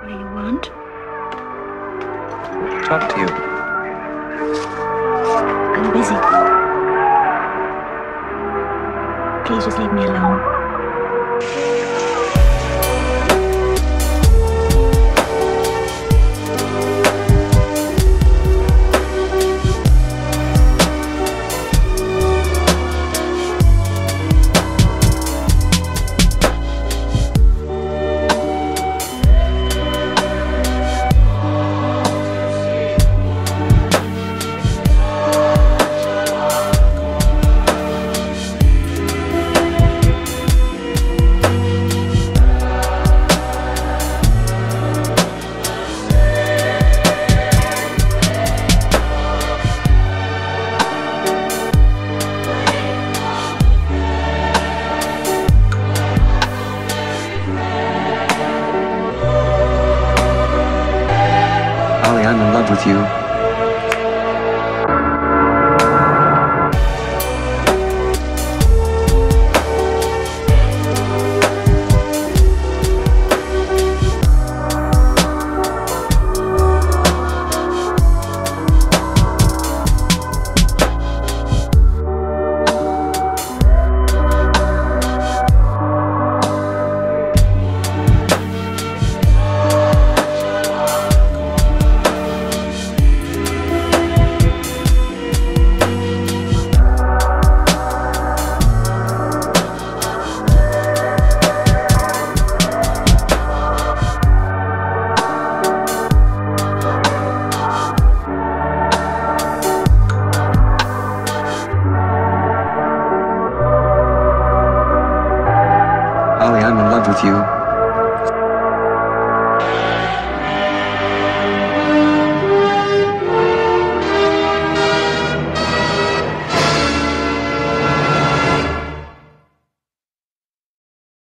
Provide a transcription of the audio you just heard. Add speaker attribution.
Speaker 1: What do you want?
Speaker 2: Talk to you.
Speaker 1: I'm busy. Please just leave me alone.
Speaker 2: I'm in love with you. I'm in love with you.